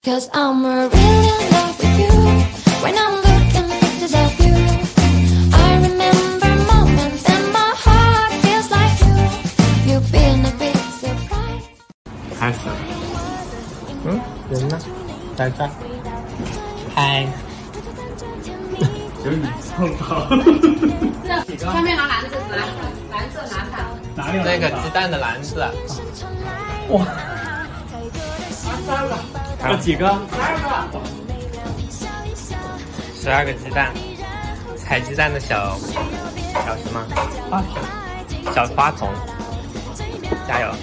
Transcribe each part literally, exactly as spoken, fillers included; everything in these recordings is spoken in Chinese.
Cause I'm really in love with you. When I'm looking at pictures of you, I remember moments and my heart feels like you. You've been a big surprise. 开始。嗯，人呢？在这儿。嗨。就是你碰到。 上面拿篮子，蓝蓝色拿它。 哪里有那个鸡蛋的篮子。 哇！有几个？ 十二个。 十二个鸡蛋，采鸡蛋的小小什么？ 花筒。小花童，加油！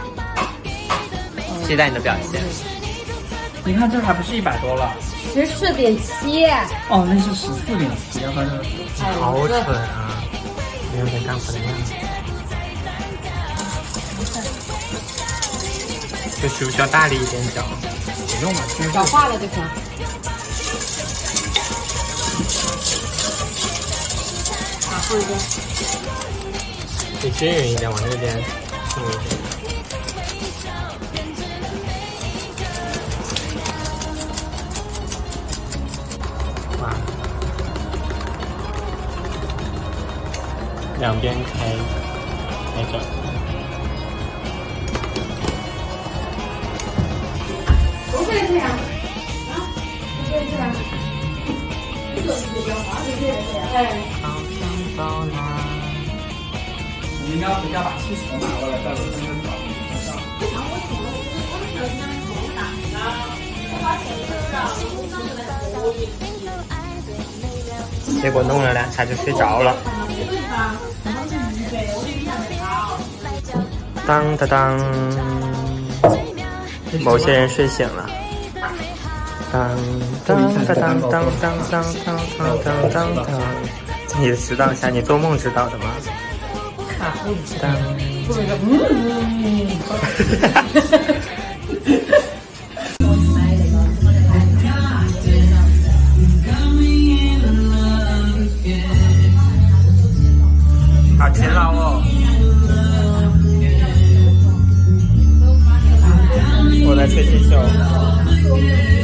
期待你的表现。 你看这还不是一百多了？ 十四点七。 哦，那是十四点七，要不然就是。 好蠢啊！你有点干活的样子。这需不需要大力一点搅？ 不用了， 搅化了就行。啊，放一边。 得均匀一点，往这边弄一点。哇！两边开开着。 不会这样啊？不会这样。这个是比较滑，是这样。哎。 你应该回家把气球拿过来，在我身上找一上。 为啥我请了？我我请了头打啊！我把手机上我上来。 结果弄了两下就睡着了。当当当，某些人睡醒了。当当当当当当当当当当当当。你知道一下，你做梦知道的吗？当。 做一个嗯。 好勤劳哦！我在吹气球。